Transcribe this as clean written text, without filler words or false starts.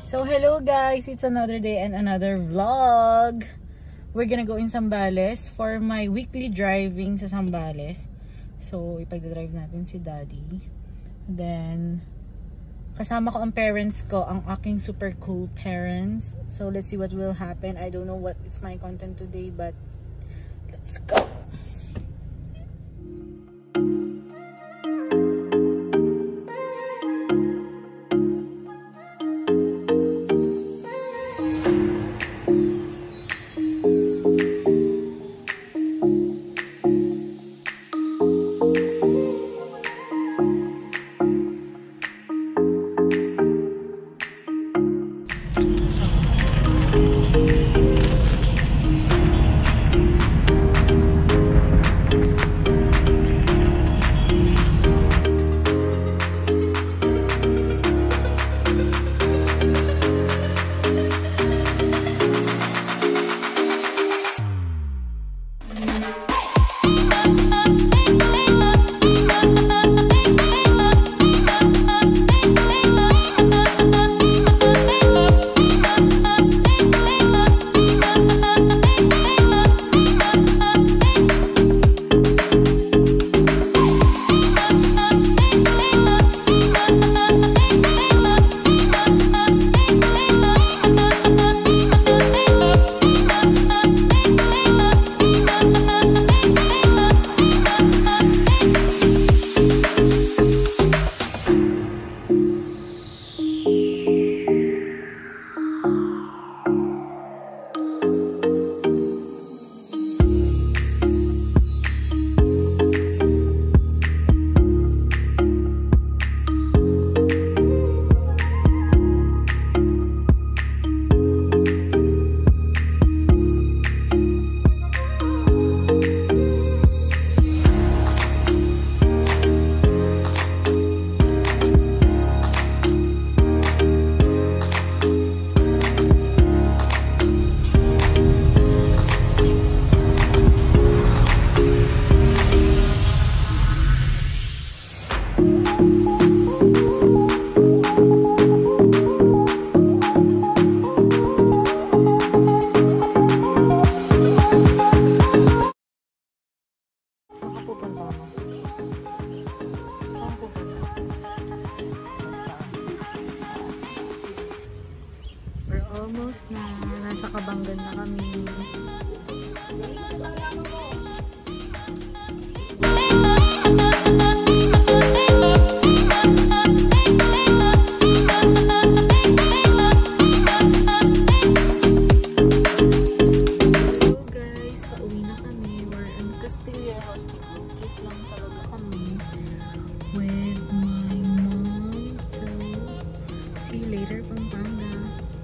So hello guys, it's another day and another vlog. We're gonna go in Zambales for my weekly driving sa Zambales. So ipagdadrive natin si Daddy. Then kasama ko ang parents ko, ang aking super cool parents. So let's see what will happen. I don't know what is my content today, but let's go. We're almost na. Nasa Kabanggan na kami. See you later, Pampanga.